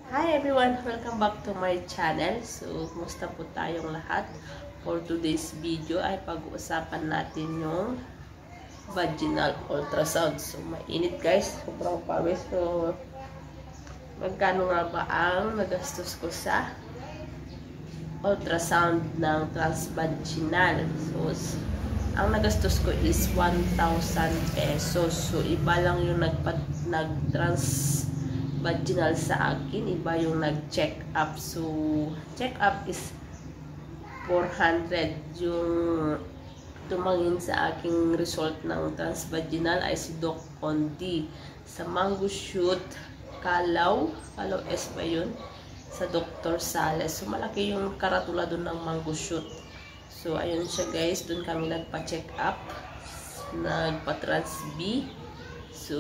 Hi everyone! Welcome back to my channel. So, kumusta po tayong lahat? For today's video ay pag-uusapan natin yung vaginal ultrasound. So, mainit guys. Sobrang pawis. So, magkano nga ba ang nagastos ko sa ultrasound ng transvaginal? So, ang nagastos ko is 1,000 pesos. So, iba lang yung nag-transvaginal sa akin. Iba yung nag-check up. So, check up is 400. Yung tumangin sa aking result ng transvaginal ay si Doc Condi. Sa Mango Shoot, Calao S ba yun? Sa Dr. Sales. So, malaki yung karatula doon ng Mango Shoot. So, ayun siya guys. Doon kami nagpa-check up. Nagpa-trans-B. So,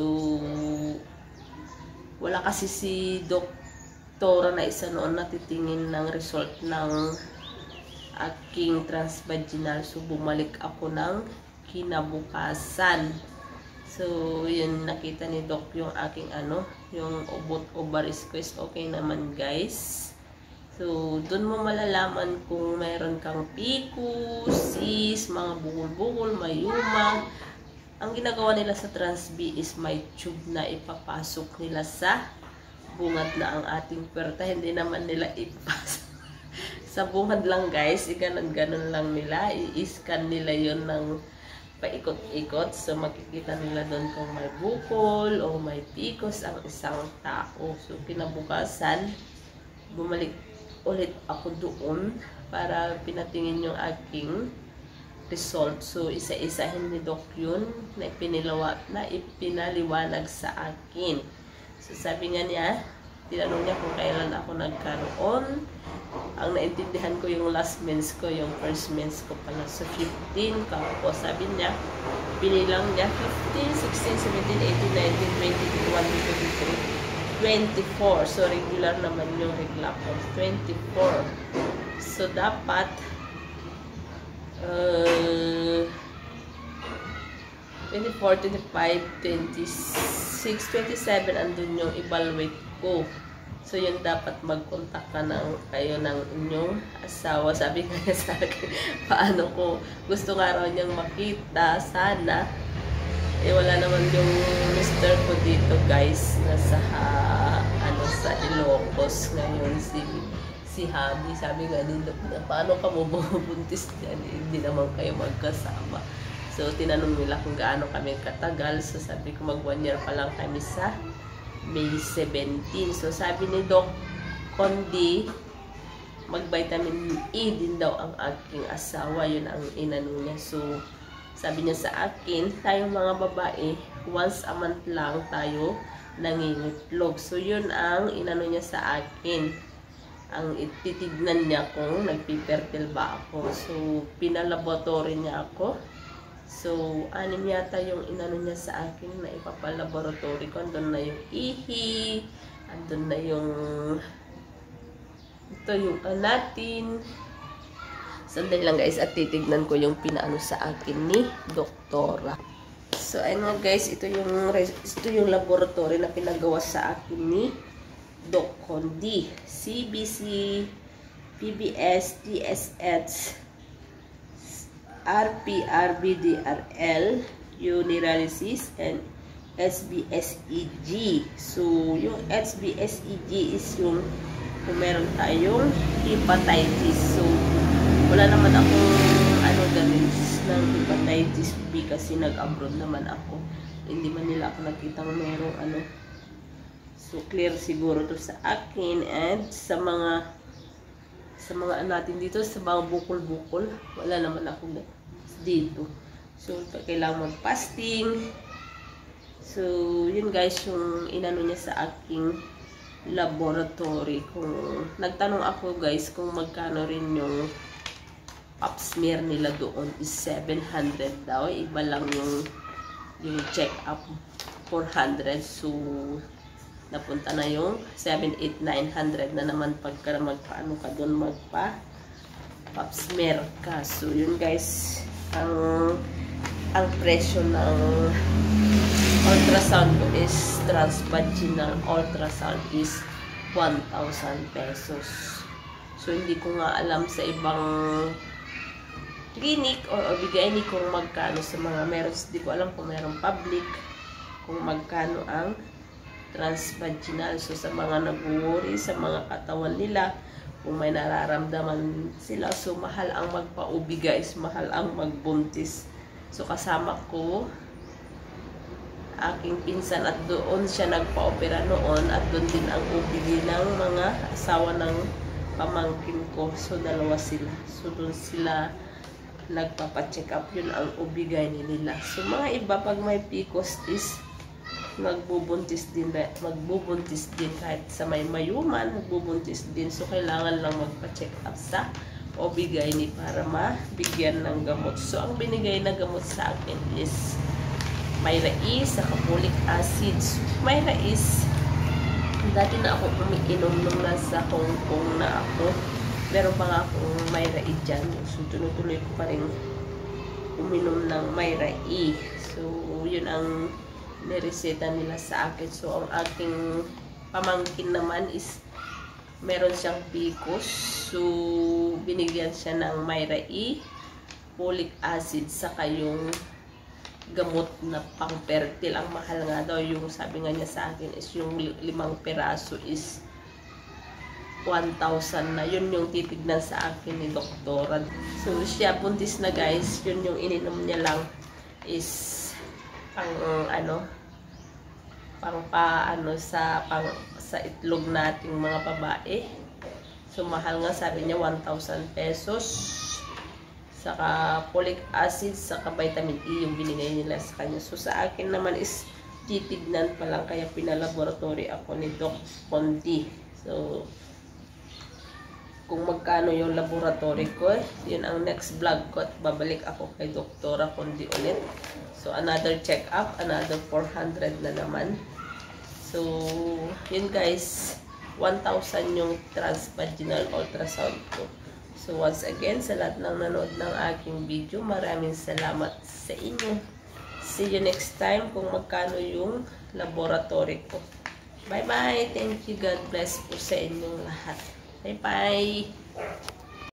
wala kasi si doktora na isa noon natitingin ng result ng aking transvaginal. So, bumalik ako ng kinabukasan. So, yun, nakita ni Doc yung aking yung ovaries ko is okay naman guys. So, dun mo malalaman kung mayroon kang PCOS, cyst, mga bukol-bukol, mayuma. Ang ginagawa nila sa trans-B is may tube na ipapasok nila sa bungad na ang ating puwerta. Hindi naman nila ipasok sa bungad lang guys. Ganon-ganon lang nila. I-scan nila yon ng paikot-ikot. So, makikita nila doon kung may bukol o may PCOS ang isang tao. So, kinabukasan, bumalik ulit ako doon para pinatingin yung aking result. So, isa-isahin ni Doc yun na ipinaliwanag sa akin. So, sabi nga niya, tinanong niya kung kailan ako nagkaroon. Ang naintindihan ko yung last mens ko, yung first mens ko pala. So, 15. Kapos, sabi niya, pinilang niya 15, 16, 17, 18, 19, 20, 21, 22, 23, 24. So, regular naman yung regla ko. 24. So, dapat 24, 25, 26, 27 andun yung evaluate ko. So, yun dapat mag-contact ka kayo ng inyong asawa. Sabi nga niya sa akin, paano ko gusto nga raw niyang makita, sana. Eh, wala naman yung mister ko dito guys, nasa sa Ilocos ngayon si Habi. Sabi nga nila, paano ka mo bubuntis dyan? Hindi naman kayo magkasama. So, tinanong nila kung gaano kami katagal. So, sabi ko mag 1 year pa lang kami sa May 17. So, sabi ni Doc Condi, mag-vitamin E din daw ang aking asawa. Yun ang inano niya. So, sabi niya sa akin, tayong mga babae, once a month lang tayo nangingitlog. So, yun ang inano niya sa akin. Ang ititignan niya kung nagpipertil ba ako. So, pinalaboratory niya ako. So, 6 yata yung inano niya sa akin na ipapalaboratory ko. Andun na yung ihi, andun na yung ito yung natin. Sandali lang guys at titignan ko yung pinaano sa akin ni doktora. So, ayun nga guys, ito yung laboratory na pinagawa sa akin ni Doc Condi. CBC, PBS, TSH, RPRBDRL, Urinalysis, and SBSEG. So, yung SBSEG is yung kung meron tayong hepatitis. So, wala naman akong damage ng hepatitis B kasi nag-abroad naman ako. Hindi man nila ako nakitang merong So, clear siguro to sa akin and sa mga natin dito, sa mga bukol-bukol, wala naman ako dito. So, kailangan mag-fasting. So, yun guys, yung inano niya sa aking laboratory. Kung nagtanong ako guys, kung magkano rin yung pap smear nila doon is 700 daw. Iba lang yung check-up 400. So, napunta na yung 7, 8, 900 na naman pagka magpaano ka doon magpa-pap smear ka. So, yun guys, ang presyo ng ultrasound ko is transvaginal ultrasound is 1,000 pesos. So, hindi ko nga alam sa ibang clinic or bigay ni kung magkano sa mga meron. Hindi ko alam kung meron public, kung magkano ang transvaginal. So, sa mga nag-worry sa mga katawan nila, kung may nararamdaman sila, so mahal ang magpa-OB guys, mahal ang magbuntis. So, kasama ko aking pinsan at doon siya nagpa-opera noon at doon din ang OB ng mga asawa ng pamangkin ko. So, dalawa sila. So, doon sila nagpapa-check up. Yun ang ubigay nila. So, mga iba, pag may PCOS is magbubuntis din kahit sa may mayuman, magbubuntis din. So, kailangan lang magpa-check up sa OB-GYN para mabigyan ng gamot. So, ang binigay na gamot sa akin is Myra E, saka folic acid. Myra is dati na ako umiinom nung nasa Hong Kong na ako. Meron pa nga akong Myra E dyan. So, tunutuloy ko pa rin uminom ng Myra E. So, yun ang nireseta nila sa akin. So, ang aking pamangkin naman is meron siyang PCOS. So, binigyan siya ng Myra E, folic acid, saka yung gamot na pang-fertile. Ang mahal nga daw, yung sabi nga niya sa akin is yung 5 peraso is 1,000 na. Yun yung titignan sa akin ni doktora. So, siya buntis na guys. Yun yung ininom niya lang is sa itlog nating mga babae. So, mahal nga, sabi niya 1,000 pesos. Saka folic acid, saka vitamin E yung binigay nila sa kanya. So, sa akin naman is titignan pa lang, kaya pinalaboratory ako ni Doc Conti. So, kung magkano yung laboratory ko, yun ang next vlog ko at babalik ako kay Doktora Conti ulit. So, another check-up, another 400 na naman. So, yun guys, 1,000 yung transvaginal ultrasound ko. So, once again, sa lahat ng nanood ng aking video, maraming salamat sa inyo. See you next time kung magkano yung laboratory ko. Bye-bye! Thank you. God bless po sa inyong lahat. Bye-bye!